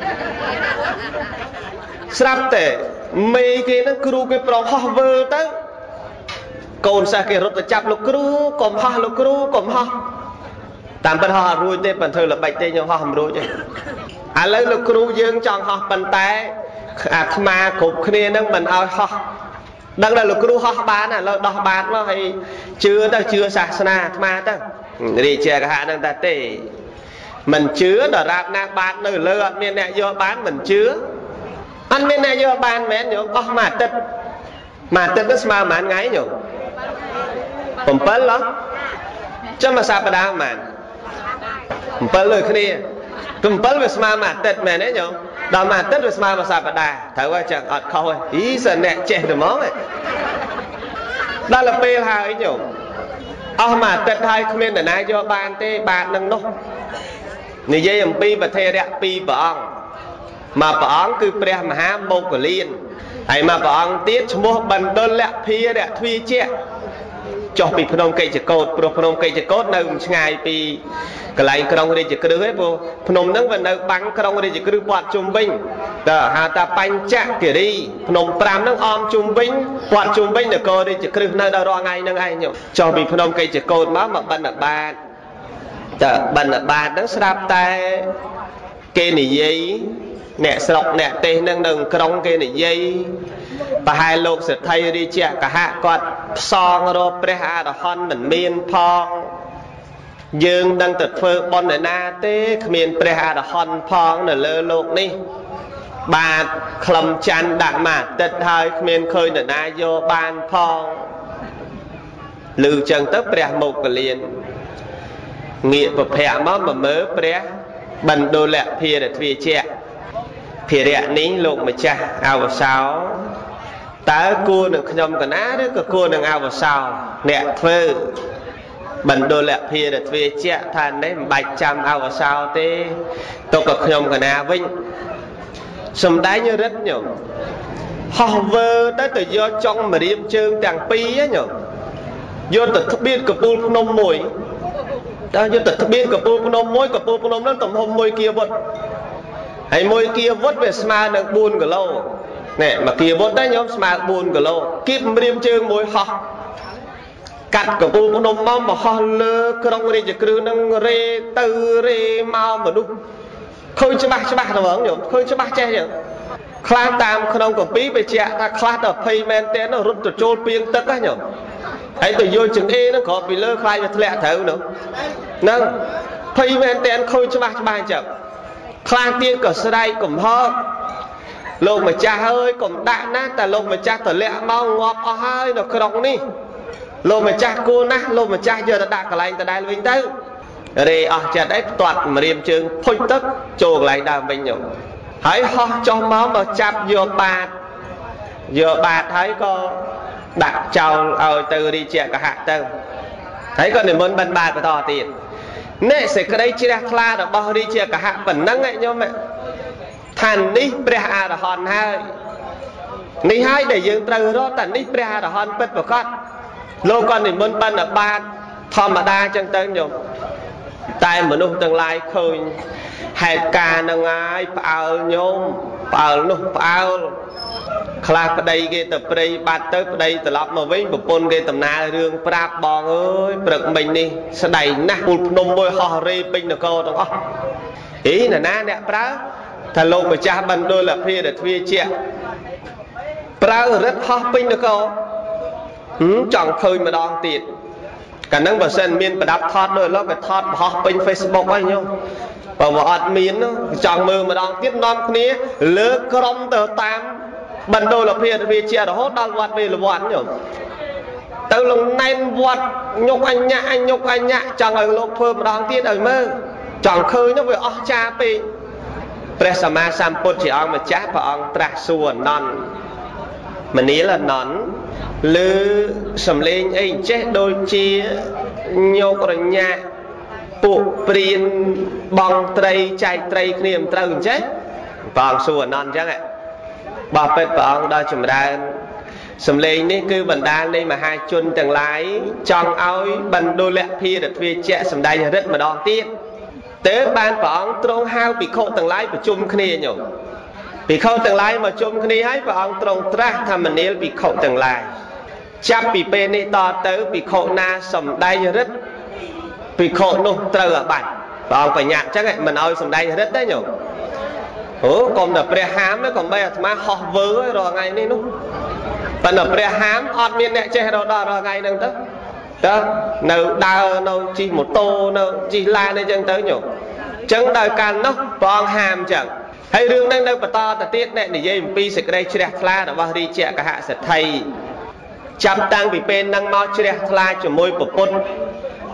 ស្រាប់តែមេគេហ្នឹងគ្រូគេប្រុងហោះវើទៅកូនសិស្សគេរត់ទៅចាប់លោកគ្រូកុំហោះលោកគ្រូកុំហោះតាមពិតហោះអត់រួចទេប៉ុន្តែធ្វើល្បិចទេញោមហោះមិនរួចទេឥឡូវលោកគ្រូយើងចង់ហោះប៉ុន្តែអាត្មាគ្រប់គ្នាហ្នឹងមិនឲ្យហោះដឹងតែលោកគ្រូហោះបានឥឡូវដោះបាតមកហើយជឿទៅជឿសាសនាអាត្មាទៅរាជាកហៈហ្នឹងតែទេមិនជឿដល់រាបណាបាតនៅលើអត់មានអ្នកយកបានមិនជឿអត់មានអ្នកយកបានមែនញោមអស់មួយអាទិត្យមួយអាទិត្យទៅស្មើប៉ុន្មានថ្ងៃញោមbảyហ៎ចាំមួយសប្តាហ៍ប៉ុន្មានbảyលើគ្នាគឺbảyវាស្មើមួយអាទិត្យមែនទេញោមដល់មកទឹកវាស្មើមកសប្តាហ៍ត្រូវហើយចឹងអត់ខុសទេអីសិនអ្នកចេះតែហ្មងដល់ទៅពេលហើយញោមអស់មកទឹកហើយគ្មាននរណាយកបានទេបាទនឹងនោះនិយាយអំពីប្រធេរៈពីរព្រះអង្គមកព្រះអង្គគឺព្រះមហាមោគលានហើយមកព្រះអង្គទៀតឈ្មោះបណ្ឌលភារៈទ្វាជៈចុះពីភ្នំកិច្ចកោតព្រោះភ្នំកិច្ចកោតនៅឆ្ងាយពីកន្លែងក្រុងរាជក្រឹសឯងព្រោះភ្នំហ្នឹងវានៅបាំងក្រុងរាជក្រឹសព័ទ្ធជុំវិញតើហៅថាបញ្ចគិរីភ្នំប្រាំហ្នឹងអមជុំវិញព័ទ្ធជុំវិញនគររាជក្រឹសនៅដល់រាល់ថ្ងៃហ្នឹងឯងចុះពីភ្នំកិច្ចកោតមកមកបណ្ឌបាតតើបណ្ឌបាតហ្នឹងស្រាប់តែគេនិយាយអ្នកស្រុកអ្នកទេសនឹងនៅក្រុងគេនិយាយប្រហែលលោកសេដ្ឋីរាជកហៈគាត់ផ្សងរកព្រះអរហន្តមិនមានផងយើងនឹងទៅធ្វើបុណ្យណាទេគ្មានព្រះអរហន្តផងនៅលើលោកនេះបាទខ្លឹមច័ន្ទដាក់មកទឹកហើយគ្មានឃើញនរណាយកបានផងឮចឹងទៅព្រះមោគលានងាកប្រភ័ក្រមកមកមើលព្រះបណ្ឌលភារៈទ្វាជៈភារៈនេះលោកម្ចាស់អវសោតើគួរនឹងខ្ញុំកណាឬក៏គួរនឹងអវសោអ្នកធ្វើបណ្ឌលភារៈទ្វាជៈថានេះមិនបាច់ចាំអវសោទេទុកក៏ខ្ញុំកណាវិញសំដែងរិទ្ធញោមហោះវើទៅទៅយកចុងម្រាមជើងទាំងពីរញោមយកទៅត្បៀតកពូលភ្នំមួយតើយកទៅត្បៀតកពូលភ្នំមួយកពូលភ្នំនោះទំហំមួយគៀវុតហើយមួយគៀវុតវាស្មើនឹងបួនគីឡូណែមកគៀវុតដែរញោមស្មើបួនគីឡូគៀបម្រាមជើងមួយហោះកាត់កពូលភ្នំមកមកហោះលើក្រុងរាជក្រឹសនឹងរេទៅរេមកមនុស្សឃើញច្បាស់ច្បាស់ទៅហ្មងញោមឃើញច្បាស់ចេះចឹងខ្លះតាមក្នុងកម្ពីបញ្ជាក់ថាខ្លះទៅភ័យមែនទែនរត់ទៅចូលពីងទឹកហ្នឹងញោមហើយទៅយកចង្អេហ្នឹងគ្រាប់ពីលើខ្លាយទៅធ្លាក់ត្រូវនោះហ្នឹងភ័យមែនទែនឃើញច្បាស់ច្បាស់អញ្ចឹងខ្លះទៀតក៏ស្រែកកំហកលោកម្ចាស់អើយកុំដាក់ណាតែលោកម្ចាស់តម្លាក់មកងាប់អស់ហើយនៅក្រុងនេះលោកម្ចាស់គួរណាស់លោកម្ចាស់យកទៅដាក់កន្លែងដដែលវិញទៅរេអស់ចិត្តអីផ្ទាត់ម្រាមជើងភុចទឹកចូលកន្លែងដើមវិញញោមហើយហោះចុះមកមកចាប់យកបាតយកបាតហើយក៏ដាក់ចោលឲ្យទៅរាជកហៈទៅហើយក៏និមន្តបិណ្ឌបាតបន្តទៀតនេះសេចក្តីជ្រះថ្លារបស់រាជកហៈប៉ុណ្ណឹងញោមថានេះព្រះអរហន្តហើយនេះហើយដែលយើងត្រូវរកតែនេះព្រះអរហន្តពិតប្រាកដលោកក៏និមន្តបិណ្ឌបាតធម្មតាចឹងទៅញោមតែមនុស្សទាំងឡាយឃើញហេតុការណ៍នឹងហើយផ្អើលញោមផ្អើលនោះផ្អើលខ្លះប្តីគេទៅព្រៃបាត់ទៅប្តីត្រឡប់មកវិញប្រពន្ធគេដំណើររឿងប្រាប់បងអើយព្រឹកមិញនេះស្ដីណាស់ពូលភ្នំមួយហោះរេពេញនគរទាំងអស់អីណាណាអ្នកប្រើថាលោកម្ចាស់បណ្ឌលភារៈទ្វាជៈប្រើរិទ្ធហោះពេញនគរចង់ឃើញម្ដងទៀតកាលហ្នឹងបើសិនមានប្រដាប់ថតដូចឥឡូវគេថតបោះពេញ Facebook ហើយញោមបើមកអត់មានចង់មើលម្ដងទៀតនាំគ្នាលើកក្រុមទៅតាមបណ្ឌលភារៈទ្វាជៈរហូតដល់វត្តវេលវ័នញោមទៅលំណែនវត្តញុកអញ្ញៈអញុកអញ្ញៈចង់ឲ្យលោកធ្វើម្ដងទៀតឲ្យមើលចង់ឃើញនោះវាអស្ចារ្យពេកព្រះសម្មាសម្ពុទ្ធជាអង្គម្ចាស់ព្រះអង្គត្រាស់សួរអនន្តមនាលអនន្តលើសំលេងអីចេះដូចជាញោករញ្ញាពួកព្រានបងត្រីចែកត្រីគ្នាមិនត្រូវអញ្ចឹងព្រះអង្គសួរអនន្តអញ្ចឹងបបិទ្ធព្រះអង្គដល់ចម្រើនសំលេងនេះគឺបណ្ដាលនៃមហាជនទាំងឡាយចង់ឲ្យបណ្ឌលភារៈទ្វាជៈសម្ដែងរិទ្ធម្ដងទៀតទើបបានព្រះអង្គទ្រង់ហៅភិក្ខុទាំងឡាយប្រជុំគ្នាញោមភិក្ខុទាំងឡាយមកជុំគ្នាហើយព្រះអង្គទ្រង់ត្រាស់ថាមនាលភិក្ខុទាំងឡាយចាប់ពីពេលនេះតទៅភិក្ខុណាសម្ដែងរិទ្ធភិក្ខុនោះត្រូវអាបត្តិព្រះអង្គបញ្ញត្តិអញ្ចឹងមិនឲ្យសម្ដែងរិទ្ធទេញោមអូកុំតែព្រះហាមទេកុំបីអាត្មាហោះវើរាល់ថ្ងៃនេះនោះប៉ុន្តែព្រះហាមអត់មានអ្នកចេះរដល់រាល់ថ្ងៃហ្នឹងទៅតើនៅដើរនៅជិះម៉ូតូនៅជិះឡានអីចឹងទៅញោមអញ្ចឹងដល់កាលនោះព្រះអង្គហាមអញ្ចឹងហើយរឿងហ្នឹងនៅបន្តទៅទៀតអ្នកនិយាយអំពីសេចក្តីជ្រះថ្លារបស់រាជកហសេដ្ឋីចាប់តាំងពីពេលហ្នឹងមកជ្រះថ្លាជាមួយប្រពន្ធ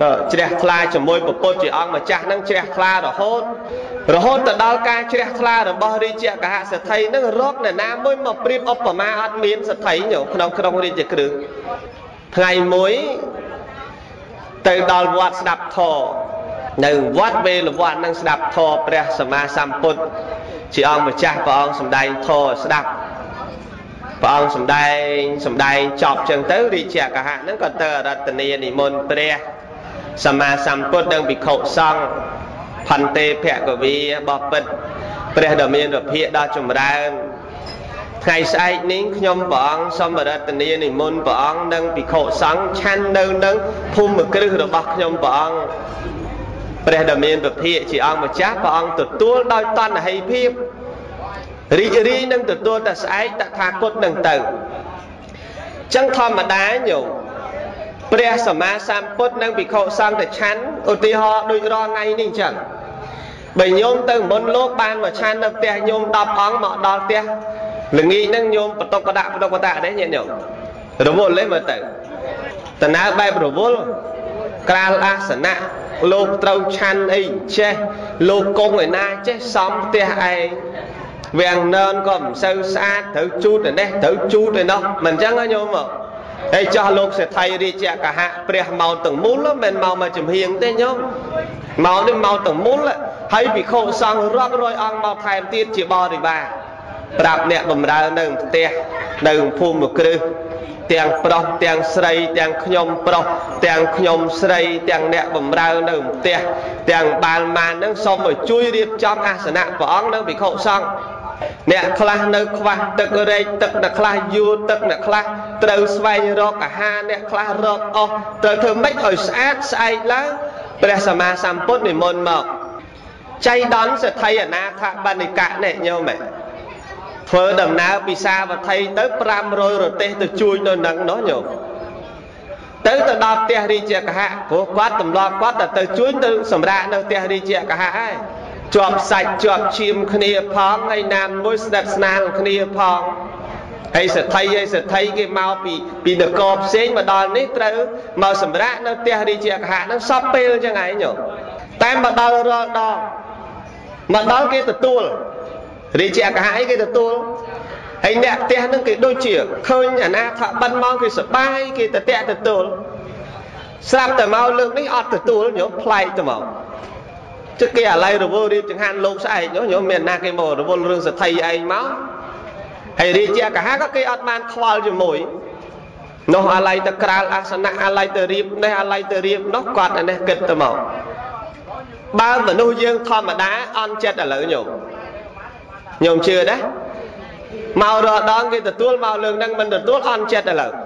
ជ្រះថ្លាជាមួយព្រះពុទ្ធជាអង្គម្ចាស់នឹងជ្រះថ្លារហូតរហូតទៅដល់ការជ្រះថ្លារបស់រាជាកហសេដ្ឋីនឹងរកអ្នកណាមួយមកប្រៀបឧបមាអត់មានសេដ្ឋីក្នុងក្នុងរាជក្រឹសថ្ងៃមួយទៅដល់វត្តស្ដាប់ធម៌នៅវត្តវេលវត្តនឹងស្ដាប់ធម៌ព្រះសម្មាសម្ពុទ្ធជាអង្គម្ចាស់ព្រះអង្គសម្ដែងធម៌ស្ដាប់ព្រះអង្គសម្ដែងសម្ដែងចប់ចឹងទៅរាជាកហៈហ្នឹងក៏ទៅអរតនានិមន្តព្រះសម្មាសម្ពុទ្ធនិងភិក្ខុសង្ឃផន្តេភគវីបពិតព្រះដ៏មានវិភាកដ៏ចម្រើនថ្ងៃស្អែកនេះខ្ញុំព្រះអង្គសូមអរតនានិមន្តព្រះអង្គនិងភិក្ខុសង្ឃឆាន់នៅនឹងភូមិគ្រឹះរបស់ខ្ញុំព្រះអង្គព្រះដ៏មានវិភាកជាអង្គម្ចាស់ព្រះអង្គទទួលដោយតណ្ហិភាពរីករាយនឹងទទួលតែស្អែកតថាគតនឹងទៅចឹងធម្មតាញោមព្រះសម្មាសម្ពុទ្ធនិងភិក្ខុសង្ឃទៅឆាន់ឧទាហរណ៍ដូចរាល់ថ្ងៃនេះចឹងបើញោមទៅមុនលោកបានមកឆាន់នៅផ្ទះញោមដប់អង្គមកដល់ផ្ទះល្ងាចហ្នឹងញោមបតុកដាក់បតុកដាក់ដែរញាតិញោមរវល់ទេមើលទៅតើបែបរវល់ក្រាលអាសនៈលោកត្រូវឆាន់អីចេះលោកគង់ឯណាចេះសំផ្ទះឯងវាំងននក៏មិនសូវស្អាតត្រូវជូតទៅនេះត្រូវជូតទៅនោះមិនអញ្ចឹងញោមមកហើយចោះលោកសេដ្ឋីរាជាកហៈព្រះមកទាំងមូលមិនមកមកចំហៀងទេញោមមកនេះមកទាំងមូលហើយភិក្ខុសង្ឃរាប់រយអង្គមកថែមទៀតជាបរិវារប្រាប់អ្នកបម្រើនៅផ្ទះនៅភូមិគ្រឹះទាំងប្រុសទាំងស្រីទាំងខ្ញុំប្រុសទាំងខ្ញុំស្រីទាំងអ្នកបម្រើនៅផ្ទះទាំងបាលម៉ាននឹងសូមឲ្យជួយរៀបចំអាសនៈព្រះអង្គនៅភិក្ខុសង្ឃអ្នកខ្លះនៅខ្វះទឹករែកទឹកអ្នកខ្លះយួរទឹកអ្នកខ្លះត្រូវស្វែងរកអាហារអ្នកខ្លះរកអស់ត្រូវធ្វើម៉េចឲ្យស្អាតស្អែកឡើងព្រះសម្មាសម្ពុទ្ធនិមន្តមកចៃដន្យសេដ្ឋីអនាថបណ្ឌិកៈនេះញោមធ្វើដំណើរពីសាវត្ថីទៅប្រាំរយរទេសទៅជួយនៅនឹងនោះញោមទៅទៅដល់ផ្ទះរាជាកហៈព្រោះគាត់ទម្លាប់គាត់ទៅទៅជួយទៅសម្រាប់នៅផ្ទះរាជាកហៈហើយជាប់សាច់ជាប់ឈាមគ្នាផងហើយណាមួយស្និទ្ធស្នាលគ្នាផងហើយសេដ្ឋីហើយសេដ្ឋីគេមកពីពីនគរផ្សេងមកដល់នេះត្រូវមកសម្រាប់នៅផ្ទះរាជាកហៈហ្នឹងសពពេលចឹងឯងញោមតែមកដល់រាល់ដងមកដល់គេទទួលរាជាកហៈអីគេទទួលហើយអ្នកផ្ទះហ្នឹងគេដូចជាឃើញអាណាថាបិណ្ឌមកគេសបាយគេតតាក់ទទួលស្រាប់តែមកលើកនេះអត់ទទួលញោមប្លែកទៅមកchứ kia ở đây rồi vô đi chẳng hạn lốp sai nhớ nhớ miền na cái mồ rồi vô lương sẽ thầy anh máu hay đi chia cả hai các cái ăn ban khoa cho mũi nó ở đây ta kral asana ở đây ta riệp đây ở đây ta riệp nó quạt này kịch ta màu ba mà nuôi dương thon mà đá ăn chết là lỡ nhổm nhổm chưa đấy màu rồi đó cái ta tuôn màu lương đang mình được tuôn ăn chết là lỡ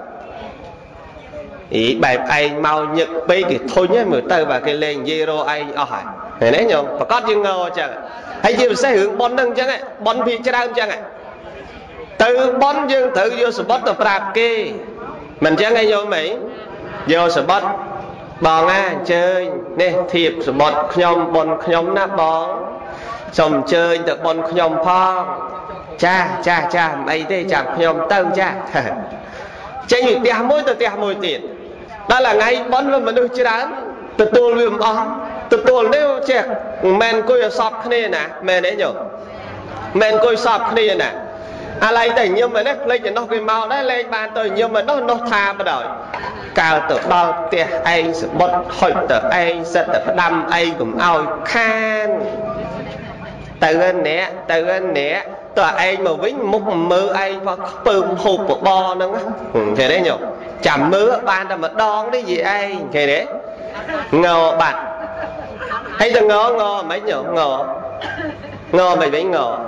ý bài anh mau nhật bây cái thôi nhé mở tay vào cái lên zero anh ở hải này đấy nhung và có dương ngô chẳng hay gì sẽ hưởng bon nâng chẳng ạ bon phi chẳng chẳng ạ từ bon dương thử vô sự bắt tập rạp kê mình chẳng ngay vô mấy vô sự bắt bò nga chơi nè thiệp sự bắt nhom bon nhom nát bò xong chơi được bon nhom phong cha cha cha mày thế chẳng nhom tông cha chơi như tia môi từ tia môi tiền đó là ngay bon luôn mà được chơi đán từ tôi luôn bóng từ tôi nếu chết men coi sọp kia nè men đấy nhở men coi sọp kia nè à lấyแต่nhưng mà đấy lấy cho nó cái màu đấy lấy bàn tôi nhưng mà nó nó tha bắt đầu cao từ bao tiền ai sự bật hỏi từ ai sẽ từ đâm ai cũng ao khan từ anh nè từ anh nè từ ai mà vĩnh một mưa ai và bơm hộp của bo nữa thế đấy nhở chạm mưa bàn là mà đón đấy gì ai thế đấy ngờ bạn hay là ngờ ngờ mấy nhở ngờ ngờ mày với ngờ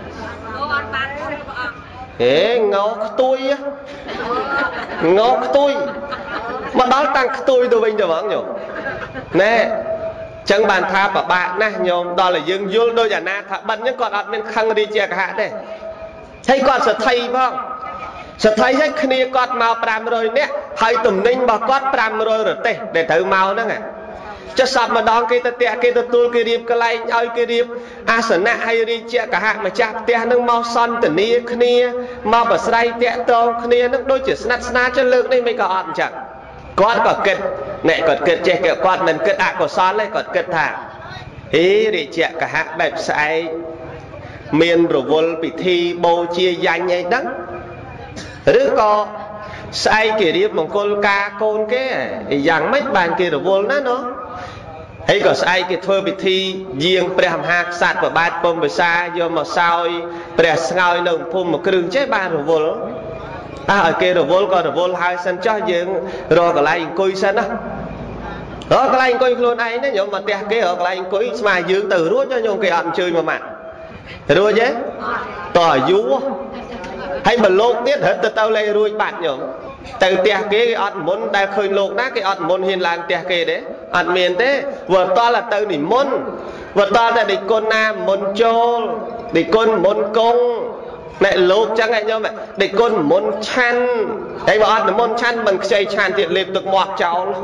thế ngờ tôi á ngờ tôi mà đó tăng tôi tôi bây giờ vẫn nhở nè chẳng bàn tha bà bạn nè nhôm đó là dương vô đôi giả na thả bắn nhưng còn ọt bên khăn đi chè cả hạ đây thấy con sẽ thay không sẽ thấy hết kia con màu pram rồi nè hay tùm ninh bà con pram rồi rồi tê để thử màu nữa nè cho sắp mà đón cái tệ cái tôi cái điệp cái lại ơi cái điệp asana hay đi chè cả hạ mà chạp tè nó mau son từ nia kia mau bà say tè to kia nó đôi chỉ snap snap cho lượng đây mấy có ọt chẳng គាត់ក៏គិតអ្នកគាត់គិតចេះគេគាត់មិនគិតអកុសលទេគាត់គិតថាហេរាជកហៈបែបស្អែកមានរវល់ពិធីបូជាយ៉ាញ់អីហ្នឹងឬក៏ស្អែកគេរៀបមង្គលការកូនគេយ៉ាងម៉េចបានគេរវល់ណាណោះហើយក៏ស្អែកគេធ្វើពិធីយាងព្រះមហាក្សត្រប្របាទពំពិសាយកមកសោយព្រះស្ងោយនៅភូមិមួយគ្រឿងចេះបានរវល់អើឲ្យគេរវល់ក៏រវល់ហើយសិនចោះយើងរកកន្លែងអង្គុយសិនណារកកន្លែងអង្គុយខ្លួនឯងណាញោមមកផ្ទះគេរកកន្លែងអង្គុយស្មាយើងទៅរួចញោមគេអត់អញ្ជើញមកម៉ាត់រួចទេតោះអាយុហើយមកលោកទៀតរត់ទៅទៅលេរួចបាត់ញោមទៅផ្ទះគេគេអត់មុនដែលឃើញលោកណាគេអត់មុនហ៊ានឡើងផ្ទះគេទេអត់មានទេវត្តតទៅនិមន្តវត្តតតែនិគុណណាមុនចូលនិគុណមុនគង់អ្នកលោកចឹងឯងញោមនិគុណមុនឆាន់ហើយបើអត់និមន្តឆាន់មិនខ្ចីឆាន់ទៀតលេបទឹកមាត់ចោល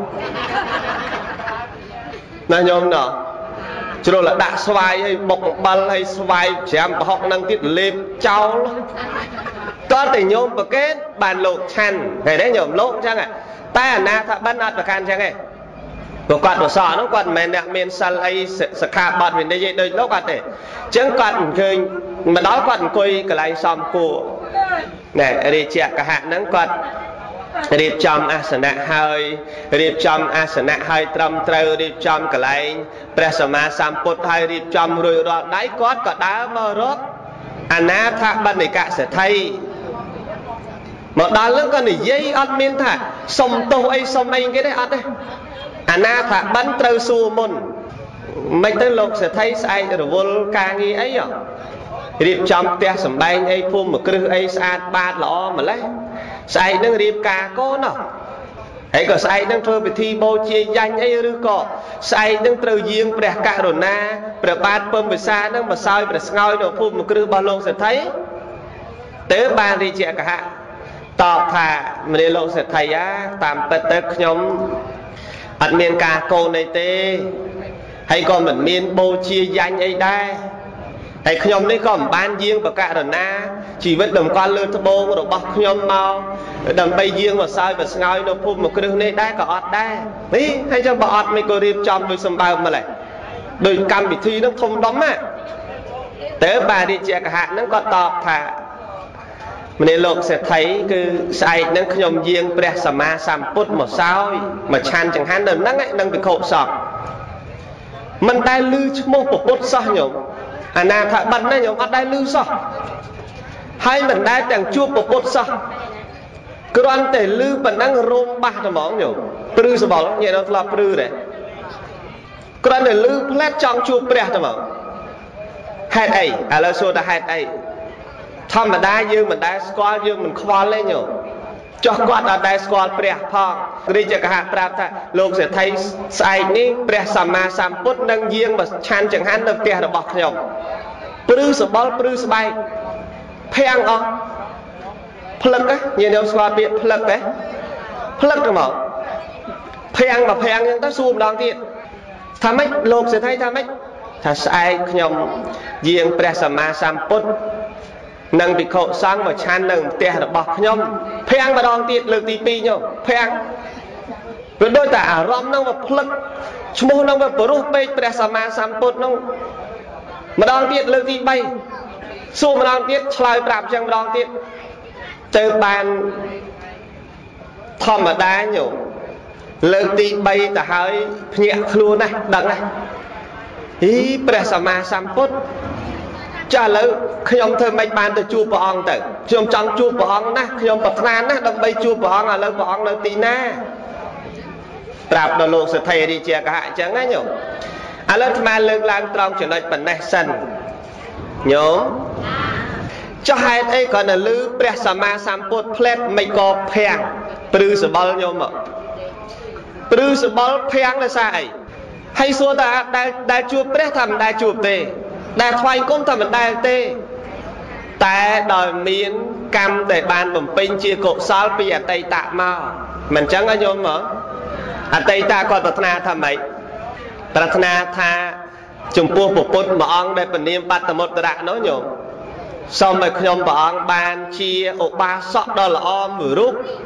ណាញោមណោះជ្រុលដាក់ស្វាយឲ្យបុកអំបិលឲ្យស្វាយច្រាមប្រហុកនឹងទៀតលេបចោលក៏តែញោមប្រកេតបានលោកឆាន់ហើយទេញោមលោកចឹងតែអាណាថាបិណ្ឌអត់ប្រកាន់ចឹងទេព្រោះគាត់បសអនោះគាត់មិនមែនអ្នកមានសិលអីសិក្ខាបទវិន័យអីដូចលោកអត់ទេអញ្ចឹងគាត់មិនឃើញមកដល់គាត់អង្គុយកន្លែងសំគួរណែរាជកហៈហ្នឹងគាត់រៀបចំអាសនៈហើយរៀបចំអាសនៈហើយត្រឹមត្រូវរៀបចំកន្លែងព្រះសម្មាសម្ពុទ្ធហើយរៀបចំរួចរាល់ដៃគាត់ក៏ដើរមករកអនាថបណ្ឌិកសេដ្ឋីមកដល់នឹងក៏និយាយអត់មានថាសុំទោសអីសុំអីគេទេអត់ទេអនាថបណ្ឌិត្រូវសួរមុនមិនទៅលោកសេដ្ឋីស្អែករវល់ការងារអីរៀបចំផ្ទះសម្បែងអីភូមិមួយគ្រឹះអីស្អាតបាតម្ល៉េះស្អែកនឹងរៀបការកូនហើយក៏ស្អែកនឹងធ្វើពិធីបូជាយ៉ាញ់អីឬក៏ស្អែកនឹងត្រូវយាងព្រះករុណាព្រះបាទពំពិសានឹងមកសោយព្រះស្ងោយនៅភូមិមួយគ្រឹះរបស់លោកសេដ្ឋីទៅបានរាជកហៈតបថាមនាលោកសេដ្ឋីអាតាមពិតទៅខ្ញុំអត់មានការកូនអីទេហើយក៏មិនមានបូជាយ៉ាញ់អីដែរហើយខ្ញុំនេះក៏មិនបានយាងបកករណាជីវិតតម្កល់លើត្បូងរបស់ខ្ញុំមកដើម្បីយាងមកសោយមកស្ងោយនៅភូមិមួយគ្រឹះនេះដែរក៏អត់ដែរនេះហើយចឹងបើអត់មិនក៏រៀបចំដោយសម្បើមម្លេះដោយកម្មវិធីនឹងធំដុំណាទៅបាទរាជកហៈនឹងក៏តបថាមនាលោកសេដ្ឋីគឺស្អែកនឹងខ្ញុំយាងព្រះសម្មាសម្ពុទ្ធមកសោយមកឆាន់ចង្ហាន់នៅហ្នឹងនឹងវិខុសង្ឃមិនដែលឮឈ្មោះពុទ្ធសោះញោមអាណាថាបិណ្ឌណាញោមអត់ដែលឮសោះហើយមិនដែលទាំងជួបពុទ្ធសោះគ្រាន់តែឮប៉ុណ្ណឹងរោមបាសតែហ្មងញោមព្រឺសបល់ញាតិនៅធ្លាប់ព្រឺដែរគ្រាន់តែឮផ្លែតចង់ជួបព្រះតែហ្មងហេតុអីឥឡូវសួរថាហេតុអីធម្មតាយើងមិនដែលស្គាល់យើងមិនខ្វល់ទេញោមចុះគាត់អត់ដែលស្គាល់ព្រះផងរាជកហៈប្រាប់ថាលោកសេដ្ឋីស្អែកនេះព្រះសម្មាសម្ពុទ្ធនឹងយាងមកឆាន់ចង្ហាន់នៅផ្ទះរបស់ខ្ញុំព្រឺសបល់ព្រឺស្បែកភាំងអស់ផ្លឹកញាតិញោមស្គាល់ពាក្យផ្លឹកទេផ្លឹកទៅមកភាំងមកភាំងអញ្ចឹងទៅសួរម្ដងទៀតថាម៉េចលោកសេដ្ឋីថាម៉េចថាស្អែកខ្ញុំយាងព្រះសម្មាសម្ពុទ្ធនឹងភិក្ខុសង្ឃមកឆាន់នៅផ្ទះរបស់ខ្ញុំភាំងម្ដងទៀតលើកទីពីរញោមភាំងវាដូចតែអារម្មណ៍នឹងវាផ្លឹកឈ្មោះនឹងវាបរុះពេកព្រះសម្មាសម្ពុទ្ធនឹងម្ដងទៀតលើកទីបីសួរម្ដងទៀតឆ្លើយប្រាប់ចឹងម្ដងទៀតទៅបានធម្មតាញោមលើកទីបីទៅហើយភ្ញាក់ខ្លួនណាស់ដឹងណាហីព្រះសម្មាសម្ពុទ្ធចាឥឡូវខ្ញុំធ្វើម៉េចបានទៅជួបព្រះអង្គទៅខ្ញុំចង់ជួបព្រះអង្គណាស់ខ្ញុំប្រាថ្នាណាស់ដើម្បីជួបព្រះអង្គឥឡូវព្រះអង្គនៅទីណាប្រាប់ដល់លោកសេដ្ឋីរាជកហៈអញ្ចឹងណាញោមឥឡូវអាត្មាលើកឡើងត្រង់ចំណុចប៉ុណ្ណេះសិនញោមចុះហេតុអីក៏នៅលើព្រះសម្មាសម្ពុទ្ធផ្លែតមិនក៏ភាំងព្រឺសបល់ញោមមកព្រឺសបល់ភាំងដោយសារអីហើយសួរថាដែលដែលជួបព្រះថាមិនដែលជួបទេដែលថ្វាយគុំថាមិនដែលទេតែដោយមានកម្មដែលបានបំពេញជាកុសលពីអតីតមកមិនអញ្ចឹងញោមមកអតីតគាត់ប្រាថ្នាថាម៉េចប្រាថ្នាថាចំពោះពុទ្ធមួយអង្គដែលពនាមបត្តមុត្តរៈនោះញោមសូមឲ្យខ្ញុំព្រះអង្គបានជាឧបាសកដ៏ល្អមួយរូប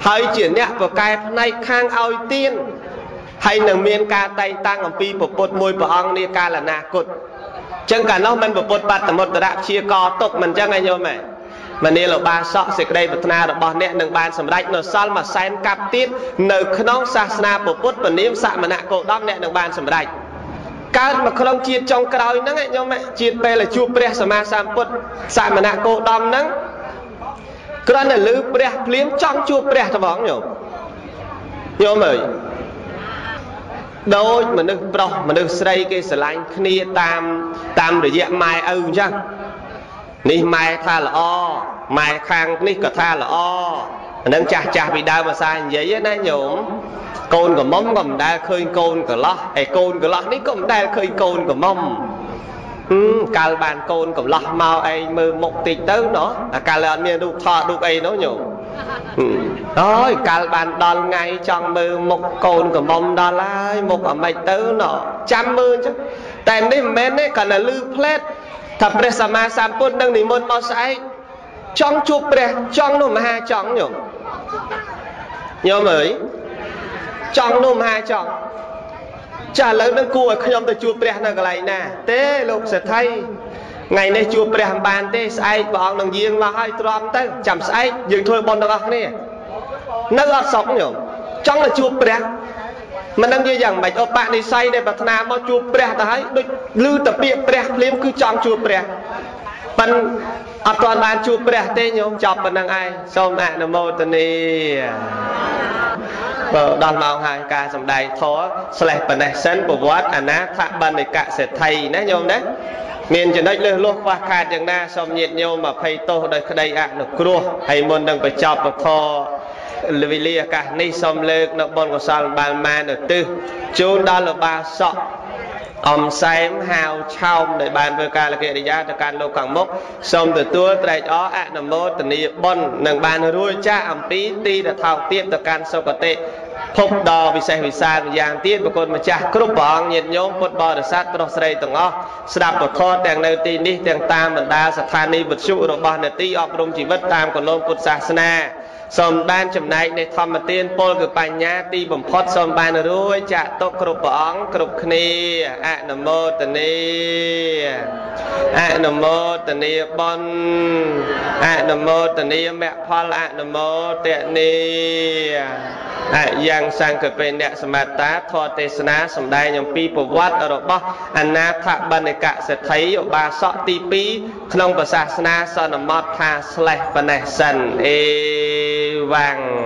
ហើយជាអ្នកប្រកែផ្នែកខាងឲ្យទានហើយនឹងមានការតែងតាំងអំពីពុទ្ធមួយព្រះអង្គនាកាលអនាគតចឹងកាលនោះមិនពុទ្ធបត្តមុត្តរៈជាកទុកមិនចឹងឯងញោមឯងមនាលបាសកសេចក្តីប្រាថ្នារបស់អ្នកនឹងបានសម្រេចនៅសល់មួយសែនកាប់ទៀតនៅក្នុងសាសនាពុទ្ធពនាមសមណៈគោតមអ្នកនឹងបានសម្រេចកើតមកក្នុងជាតិចុងក្រោយហ្នឹងញោមជាតិពេលជួបព្រះសម្មាសម្ពុទ្ធសមណៈគោតមហ្នឹងគ្រាន់តែឮព្រះភ្លាមចង់ជួបព្រះត្មងញោមញោមអើយដូចមនុស្សប្រុសមនុស្សស្រីគេស្រឡាញ់គ្នាតាមតាមរយៈម៉ែឪអញ្ចឹងនេះម៉ែថាល្អម៉ែខាងនេះក៏ថាល្អអានឹងចាស់ចាស់ពីដើមភាសានិយាយណាញោមកូនកំមុំក៏មិនដែលឃើញកូនកន្លោះឯកូនកន្លោះនេះក៏មិនដែលឃើញកូនកំមុំកាលបានកូនកន្លោះមកឯងមើលមុខតិចទៅណោះអាកាលអត់មានរូបថតរូបអីនោះញោមអូយកាលបានដល់ថ្ងៃចង់មើលមុខកូនកំមុំដល់ហើយមុខអាម៉េចទៅណោះចាំមើលអញ្ចឹងតែនេះមិនមែនទេគាត់តែលឺផ្លែតថាព្រះសម្មាសម្ពុទ្ធនឹងនិមន្តមកស្អែកចង់ជួបព្រះចង់នោះមហាចង់ញោមញោមអើយចង់នោះមហាចង់ចាឥឡូវនឹងគួរឲ្យខ្ញុំទៅជួបព្រះនៅកន្លែងណាទេលោកសេដ្ឋីថ្ងៃនេះជួបព្រះមិនបានទេស្អែកព្រះអង្គនឹងយាងមកឲ្យទ្រាំទៅចាំស្អែកយើងធ្វើបុណ្យទាំងអស់គ្នានៅអត់សុខញោមចង់ទៅជួបព្រះមិនដឹងនិយាយយ៉ាងម៉េចឧបនិស្ស័យដែលប្រាថ្នាមកជួបព្រះទៅហើយដូចឮតែពាក្យព្រះភ្លាមគឺចង់ជួបព្រះប៉ិនអត់ទាន់បានជួបព្រះទេញោមចប់ប៉ុណ្្នឹងឯងសូមអនុមោទនាបើដល់ម៉ោងហើយការសម្ដែងធម៌ស្លេះប៉ុណ្ណេះសិនប្រវត្តិអនាថបណ្ឌិកសេដ្ឋីណាញោមណាមានចំណុចលើសលោះខ្វះខាតយ៉ាងណាសូមញាតិញោមអភ័យទោសដោយក្តីអនុគ្រោះហើយមុននឹងបញ្ចប់ពធវេលាឱកាសនេះសូមលើកនៅបុណ្យកុសលបានបានឧទ្ទិសជូនដល់លោកបាសកអំសែមហាវឆោមដែលបានធ្វើការលកិរិយាទៅកាន់លោកខាងមុខសូមទទួលត្រេកអរអនុមោទនាបុណ្យនឹងបានរួចចាកអំពីទីរថោកទាបទៅកាន់សុគតិភពដ៏វិសេសវិសាលយ៉ាងទៀតប្រគុណម្ចាស់គ្រប់ព្រះអង្គញាតិញោមពុទ្ធបរិស័ទប្រុសស្រីទាំងអស់ស្ដាប់ពធទាំងនៅទីនេះទាំងតាមបណ្ដាស្ថានីយវិទ្យុរបស់នេតិអប់រំជីវិតតាមគន្លងពុទ្ធសាសនាសូមបានចំណែកនៃធម្មទានពលគឺបញ្ញាទីបំផុតសូមបានរួចចាក់ទុកគ្រប់ព្រះអង្គគ្រប់គ្នាអនុមោទនាអនុមោទនាបុណ្យអនុមោទនាមគ្គផលអនុមោទនាអយ៉ាងសង្ឃពេអ្នកសមត្តាធម៌ទេសនាសម្ដែងអំពីប្រវត្តិរបស់អនាថបណ្ឌិកសេដ្ឋីឧបាសកទីពីរក្នុងព្រះសាសនាសន្មតថាស្លេះប៉ុណ្ណេះសិនអេវ៉ាំង